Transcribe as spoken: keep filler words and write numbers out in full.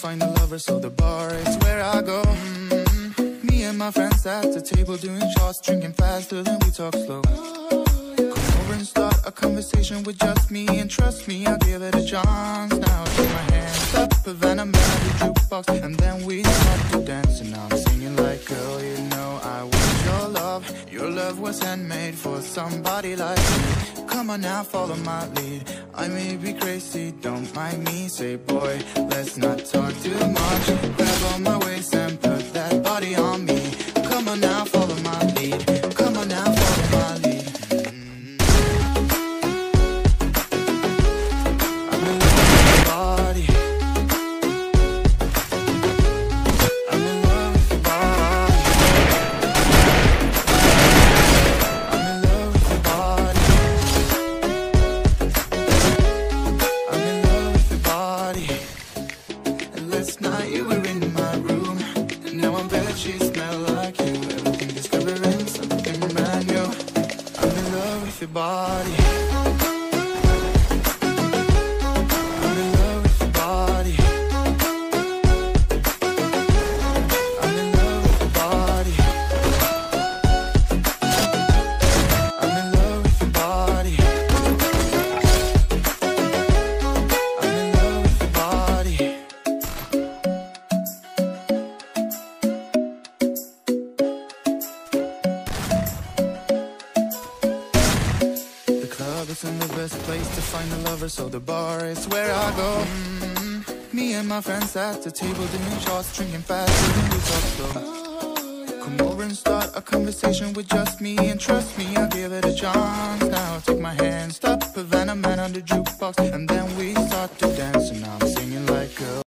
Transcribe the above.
find a lover, so the bar is where I go. Mm-hmm. Me and my friends at the table doing shots, drinking faster than we talk slow. Come over and start a conversation with just me, and trust me, I'll give it a chance. Now take my hands up, Havana Man, the jukebox, and then we start to dance. And I'm singing like, girl, you know I want your love. Your love was handmade for somebody like me. Come on now, follow my lead. I may be crazy, don't mind me. Say, boy, let's not talk too much. Grab on my waist and put that body on me. Come on now, follow my lead. Come on now, follow my lead. Mm-hmm. I'm in love with your body. I'm in love with your body. I'm in love with your body. I'm in love with your body. And last night you were in my room, and now I'm bed sheets smell like you. Everything discovering something brand new. I'm in love with your body. I'm in love with your body. I'm in love with your body. I'm in love with your body. I'm in love with your body. The club isn't the best place to find a lover, so the bar is where I go. Mm-hmm. Me and my friends at the table doing shots, drinking faster than we talk slow. Come over and start a conversation with just me, and trust me, I'll give it a chance. Now take my hand, stop, Havana Man on the jukebox, and then we start to dance. And I'm singing like, girl,